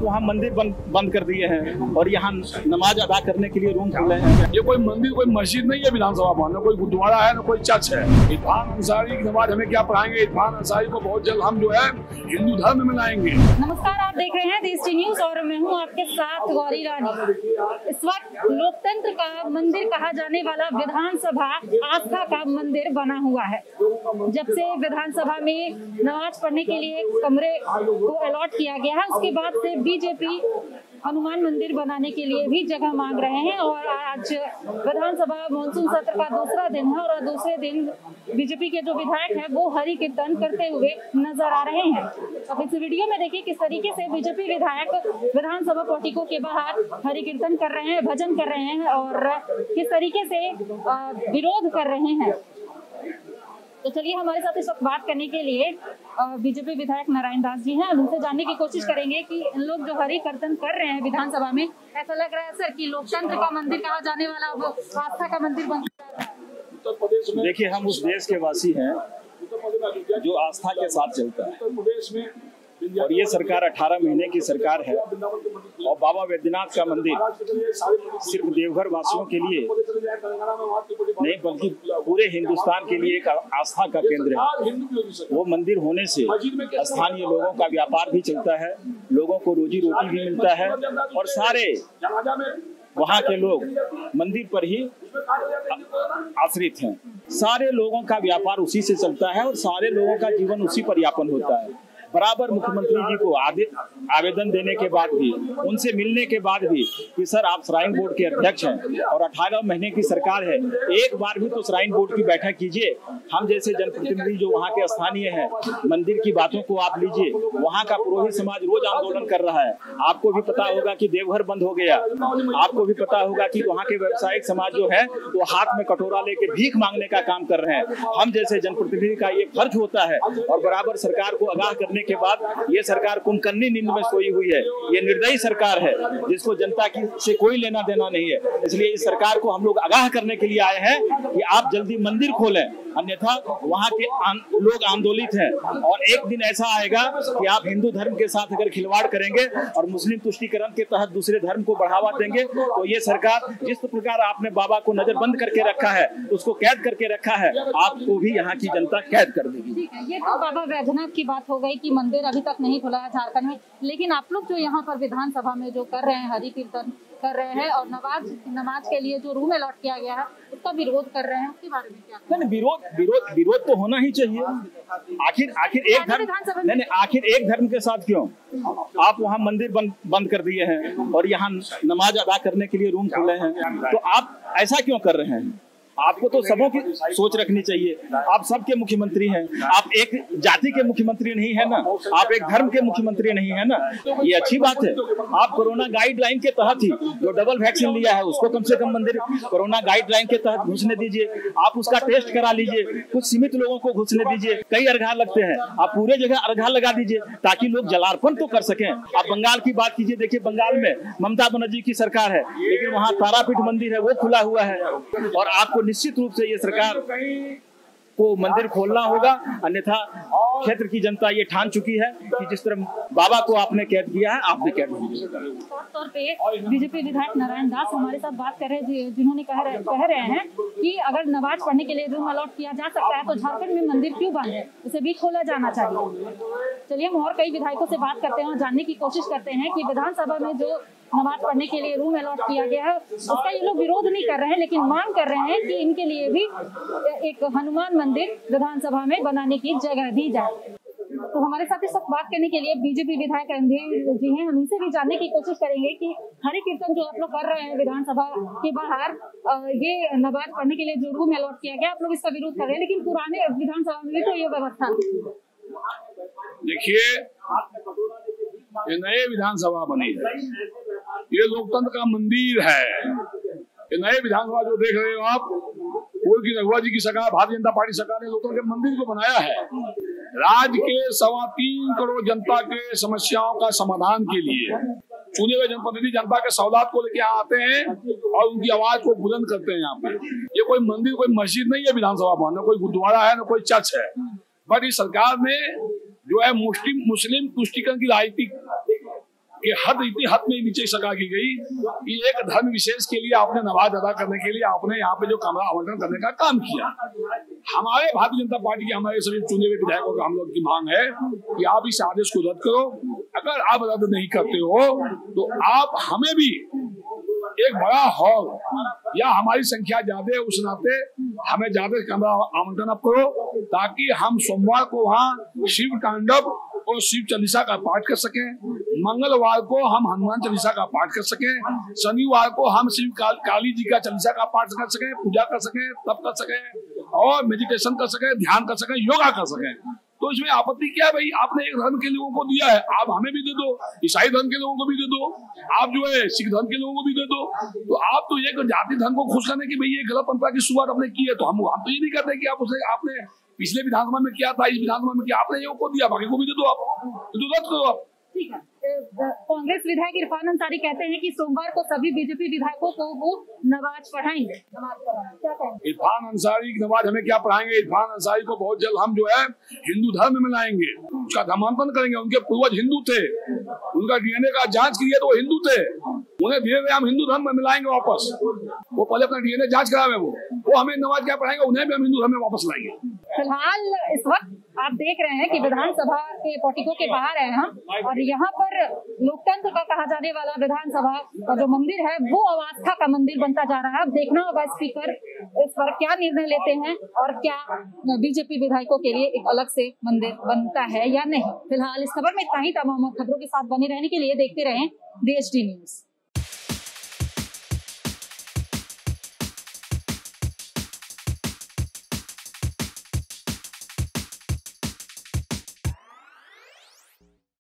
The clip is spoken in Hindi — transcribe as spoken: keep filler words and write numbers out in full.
वहाँ मंदिर बंद बंद कर दिए हैं और यहाँ नमाज अदा करने के लिए रूम खुले हैं। ये कोई मंदिर कोई मस्जिद नहीं है विधानसभा भवन में, कोई गुरुद्वारा है ना कोई चर्च है। इरफान अंसारी की नमाज हमें क्या पढ़ाएंगे? इरफान अंसारी को बहुत जल्द हम जो है हिंदू धर्म में लाएंगे। नमस्कार, आप देख रहे हैं देश टी न्यूज और मैं हूं आपके साथ गौरी रानी। इस वक्त लोकतंत्र का मंदिर कहा जाने वाला विधानसभा आस्था का मंदिर बना हुआ है। जब से विधानसभा में नमाज पढ़ने के लिए कमरे को अलॉट किया गया है, उसके बाद से बीजेपी हनुमान मंदिर बनाने के लिए भी जगह मांग रहे हैं। और आज विधानसभा मानसून सत्र का दूसरा दिन है और दूसरे दिन बीजेपी के जो विधायक हैं वो हरि कीर्तन करते हुए नजर आ रहे हैं। अब इस वीडियो में देखिए किस तरीके से बीजेपी विधायक विधानसभा पोर्टिको के बाहर हरि कीर्तन कर रहे हैं, भजन कर रहे हैं और किस तरीके से विरोध कर रहे हैं। तो चलिए हमारे साथ इस वक्त बात करने के लिए बीजेपी विधायक नारायण दास जी हैं। उनसे जानने की कोशिश करेंगे कि इन लोग जो हरि कीर्तन कर रहे हैं विधानसभा में, ऐसा लग रहा है सर कि लोकतंत्र का मंदिर कहा जाने वाला अब आस्था का मंदिर बन रहा है। देखिए, हम उस देश के वासी हैं जो आस्था के साथ चलता है और ये सरकार अठारह महीने की सरकार है और बाबा वैद्यनाथ का मंदिर सिर्फ देवघर वासियों के लिए नहीं बल्कि पूरे हिंदुस्तान के लिए एक आस्था का केंद्र है। वो मंदिर होने से स्थानीय लोगों का व्यापार भी चलता है, लोगों को रोजी रोटी भी मिलता है और सारे वहाँ के लोग मंदिर पर ही आश्रित हैं। सारे लोगों का व्यापार उसी से चलता है और सारे लोगों का जीवन उसी पर यापन होता है। बराबर मुख्यमंत्री जी को आवेदन देने के बाद भी, उनसे मिलने के बाद भी कि सर आप श्राइन बोर्ड के अध्यक्ष हैं और अठारह महीने की सरकार है, एक बार भी तो श्राइन बोर्ड की बैठक कीजिए। हम जैसे जनप्रतिनिधि जो वहाँ के स्थानीय हैं, मंदिर की बातों को आप लीजिए। वहाँ का पुरोहित समाज रोज आंदोलन कर रहा है। आपको भी पता होगा कि देवघर बंद हो गया। आपको भी पता होगा कि वहाँ के व्यावसायिक समाज जो है वो हाथ में कटोरा लेके भीख मांगने का काम कर रहे हैं। हम जैसे जनप्रतिनिधि का ये फर्ज होता है और बराबर सरकार को आगाह करने के बाद ये सरकार कुंभकर्णी नींद में सोई हुई है। ये निर्दयी सरकार है जिसको जनता की से कोई लेना देना नहीं है। इसलिए इस सरकार को हम लोग आगाह करने के लिए आए हैं कि आप जल्दी मंदिर खोलें, अन्यथा वहाँ के आन, लोग आंदोलित हैं और एक दिन ऐसा आएगा कि आप हिंदू धर्म के साथ अगर खिलवाड़ करेंगे और मुस्लिम तुष्टीकरण के तहत दूसरे धर्म को बढ़ावा देंगे तो ये सरकार जिस प्रकार आपने बाबा को नजरबंद करके रखा है, उसको कैद करके रखा है, आपको भी यहाँ की जनता कैद कर देगी। ये तो बाबा वैद्यनाथ की बात हो गई कि मंदिर अभी तक नहीं खुला है झारखंड में, लेकिन आप लोग जो यहाँ पर विधानसभा में जो कर रहे हैं, हरि कीर्तन कर रहे हैं और नमाज नमाज के लिए जो रूम अलॉट किया गया है उसका विरोध कर रहे हैं, उसके बारे में क्या? नहीं, विरोध विरोध विरोध तो होना ही चाहिए। आखिर आखिर एक धर्म नहीं नहीं आखिर एक धर्म के साथ क्यों आप वहाँ मंदिर बंद बंद कर दिए हैं और यहाँ नमाज अदा करने के लिए रूम खुले हैं, तो आप ऐसा क्यों कर रहे हैं? आपको तो सबों की सोच रखनी चाहिए। आप सबके मुख्यमंत्री हैं, आप एक जाति के मुख्यमंत्री नहीं है ना, आप एक धर्म के मुख्यमंत्री नहीं है ना। ये अच्छी बात है। आप कोरोना गाइडलाइन के तहत ही जो डबल वैक्सीन लिया है उसको कम से कम मंदिर कोरोना गाइडलाइन के तहत घुसने दीजिए। आप उसका टेस्ट करा लीजिए, कुछ सीमित लोगों को घुसने दीजिए। कई अर्घा लगते हैं, आप पूरे जगह अर्घा लगा दीजिए ताकि लोग जलार्पण तो कर सकें। आप बंगाल की बात कीजिए, देखिए बंगाल में ममता बनर्जी की सरकार है लेकिन वहाँ तारापीठ मंदिर है वो खुला हुआ है और आपको निश्चित रूप से ये सरकार को मंदिर खोलना होगा, अन्यथा क्षेत्र की जनता ये ठान चुकी है कि जिस तरह बाबा को आपने कैद किया है आप भी कैद कीजिए। तौर पे बीजेपी विधायक नारायण दास हमारे साथ बात कर रहे हैं, जिन्होंने कह रहे कह रहे हैं कि अगर नमाज पढ़ने के लिए रूम अलॉट किया जा सकता है तो झारखंड में मंदिर क्यों बंद है, उसे भी खोला जाना चाहिए। चलिए हम और कई विधायकों से बात करते हैं और जानने की कोशिश करते हैं कि विधानसभा में जो नमाज पढ़ने के लिए रूम अलॉट किया गया है उसका ये लोग विरोध नहीं कर रहे हैं, लेकिन मांग कर रहे हैं कि इनके लिए भी एक हनुमान मंदिर विधानसभा में बनाने की जगह दी जाए। तो हमारे साथ इस वक्त बात करने के लिए बीजेपी विधायक रणधीर जी हैं। हम इनसे भी जानने की कोशिश करेंगे कि हरि कीर्तन जो आप लोग कर रहे हैं विधानसभा के बाहर, ये नमाज पढ़ने के लिए जो रूम अलॉट किया गया आप लोग इसका विरोध कर रहे हैं, लेकिन पुराने विधानसभा में भी तो ये व्यवस्था थी। देखिए, ये नए विधानसभा बनी है, ये लोकतंत्र का मंदिर है। ये नए विधानसभा जो देख रहे हो आप, कोई की रघुवा जी की सरकार, भारतीय जनता पार्टी सरकार ने लोकतंत्र के मंदिर को बनाया है। राज्य के सवा तीन करोड़ जनता के समस्याओं का समाधान के लिए चुने हुए जनप्रतिनिधि जनता के सवालात को लेके यहाँ आते हैं और उनकी आवाज को बुलंद करते हैं। यहाँ पे ये कोई मंदिर कोई मस्जिद नहीं है विधानसभा भवन, न कोई गुरुद्वारा है, न कोई चर्च है। बट इस सरकार ने जो है मुस्लिम मुस्लिम तुष्टीकरण की राजनीति कि हद इतनी हद में नीचे सका की गई कि एक धर्म विशेष के लिए आपने नमाज अदा करने के लिए आपने यहाँ पे जो कमरा आवंटन करने का काम किया। हमारे भारतीय जनता पार्टी के हमारे सभी चुने हुए विधायकों का हम लोग की मांग है कि आप इस आदेश को रद्द करो। अगर आप रद्द नहीं करते हो तो आप हमें भी एक बड़ा हॉल या हमारी संख्या ज्यादा है उस नाते हमें ज्यादा कमरा आवंटन आप करो, ताकि हम सोमवार को वहाँ शिव तांडव और शिव चालीसा का पाठ कर सके, मंगलवार को हम हनुमान चालीसा का पाठ कर सके, शनिवार को हम शिव काल, काली जी का चालीसा का पाठ कर सके, पूजा कर सके, तप कर सके और मेडिटेशन कर सके, ध्यान कर सके, योगा कर सके। तो इसमें आपत्ति क्या है भाई? आपने एक धर्म के लोगों को दिया है, आप हमें भी दे दो, ईसाई धर्म के लोगों को भी दे दो, आप जो है सिख धर्म के लोगों को भी दे दो। तो आप तो एक जाति धर्म को खुश करने की भाई ये गलत परंपरा की शुरुआत आपने की है, तो हम हम तो ये नहीं कहते कि आप उसे आपने पिछले विधानसभा में किया था, इस विधानसभा में किया, आपने ये को दिया, बाकी को भी दे दो, आप तो रद्द करो आप। ठीक है। कांग्रेस विधायक इरफान अंसारी कहते हैं कि सोमवार को सभी बीजेपी विधायकों को वो नमाज पढ़ाएंगे। क्या कहेंगे? इरफान अंसारी की नमाज हमें क्या पढ़ाएंगे? इरफान अंसारी को बहुत जल्द हम जो है हिंदू धर्म में लाएंगे, उसका धर्मांतरण करेंगे। उनके पूर्वज हिंदू थे, उनका डीएनए का जांच किया तो वो हिंदू थे, उन्हें धीरे धीरे हम हिंदू धर्म में मिलाएंगे वापस। वो पहले अपना डीएनए जांच करावे, वो वो हमें नमाज क्या पढ़ाएंगे, उन्हें भी हम हिंदू धर्म में वापस लाएंगे। फिलहाल इस वक्त आप देख रहे हैं कि विधानसभा के पोर्टिको के बाहर है हम, और यहाँ पर लोकतंत्र का कहा जाने वाला विधानसभा का जो मंदिर है वो अवस्था का मंदिर बनता जा रहा है। अब देखना होगा स्पीकर इस पर क्या निर्णय लेते हैं और क्या बीजेपी विधायकों के लिए एक अलग से मंदिर बनता है या नहीं। फिलहाल इस खबर में इतना ही। तमाम खबरों के साथ बने रहने के लिए देखते रहें डी एच डी न्यूज।